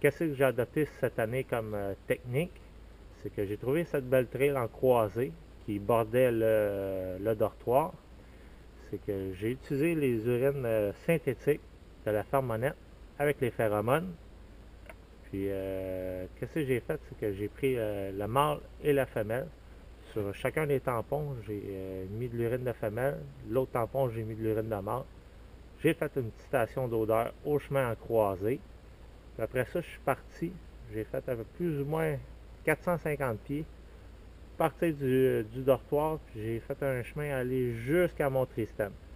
qu'est-ce que j'ai adopté cette année comme technique? C'est que j'ai trouvé cette belle trail en croisée qui bordait le dortoir. C'est que j'ai utilisé les urines synthétiques de la ferme Monette avec les phéromones. Puis, qu'est-ce que j'ai fait? C'est que j'ai pris le mâle et la femelle. Sur chacun des tampons, j'ai mis de l'urine de femelle. L'autre tampon, j'ai mis de l'urine de mâle. J'ai fait une petite station d'odeur au chemin en croisée. Puis après ça, je suis parti. J'ai fait avec plus ou moins 450 pieds. Partir du dortoir, puis j'ai fait un chemin aller jusqu'à Mont-Tristan.